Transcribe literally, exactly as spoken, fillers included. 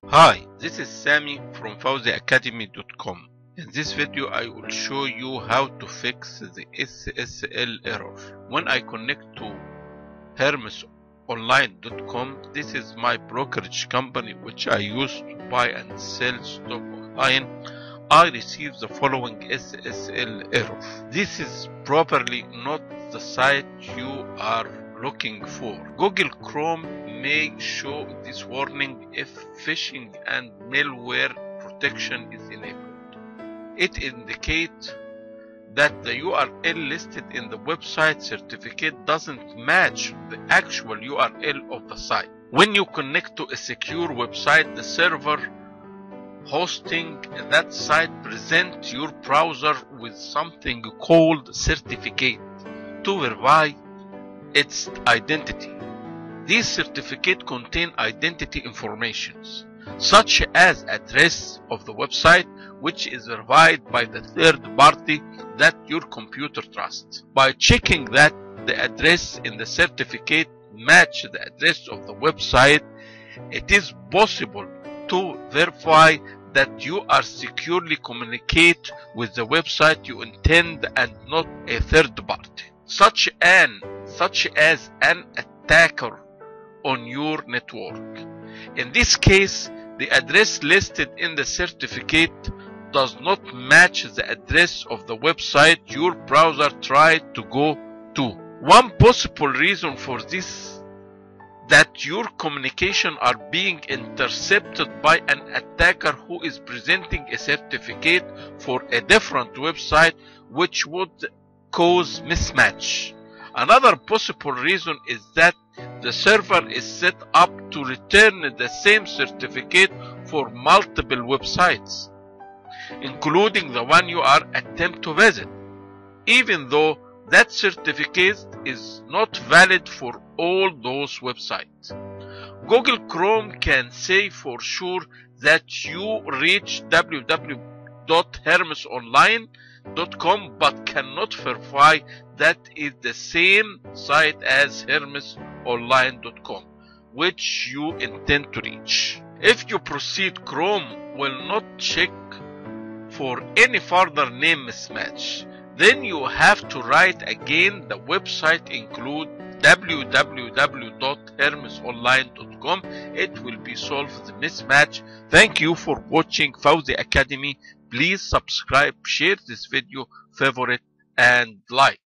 Hi, this is Sami from Fawzi Academy dot com. In this video I will show you how to fix the S S L error. When I connect to Hermes Online dot com, this is my brokerage company which I use to buy and sell stock online. I receive the following S S L error. This is probably not the site you are looking for. Google Chrome may show this warning if phishing and malware protection is enabled. It indicates that the U R L listed in the website certificate doesn't match the actual U R L of the site. When you connect to a secure website, the server hosting that site presents your browser with something called certificate to verify its identity. These certificates contain identity informations such as address of the website, which is verified by the third party that your computer trusts. By checking that the address in the certificate match the address of the website, it is possible to verify that you are securely communicate with the website you intend and not a third party, such an such as an attacker on your network. In this case, the address listed in the certificate does not match the address of the website your browser tried to go to. One possible reason for this that your communication are being intercepted by an attacker who is presenting a certificate for a different website, which would cause mismatch. Another possible reason is that the server is set up to return the same certificate for multiple websites, including the one you are attempting to visit, even though that certificate is not valid for all those websites. Google Chrome can say for sure that you reach w w w dot hermes online dot com but cannot verify that is the same site as hermes online dot com, which you intend to reach. If you proceed, Chrome will not check for any further name mismatch. Then you have to write again. The website include w w w dot hermes online dot com. It will be solved the mismatch. Thank you for watching Fawzi Academy. Please subscribe, share this video, favorite and like.